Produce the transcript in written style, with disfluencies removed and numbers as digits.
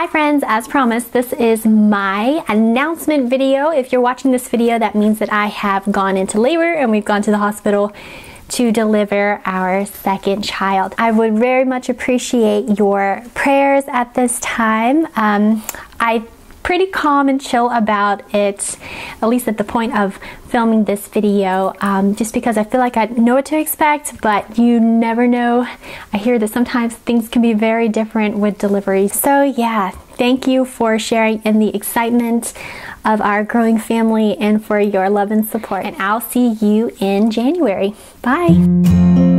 Hi friends, as promised, this is my announcement video. If you're watching this video, that means that I have gone into labor and we've gone to the hospital to deliver our second child. I would very much appreciate your prayers at this time. I'm pretty calm and chill about it, at least at the point of filming this video, just because I feel like I know what to expect, but you never know. I hear that sometimes things can be very different with deliveries. So yeah, thank you for sharing in the excitement of our growing family and for your love and support. And I'll see you in January. Bye.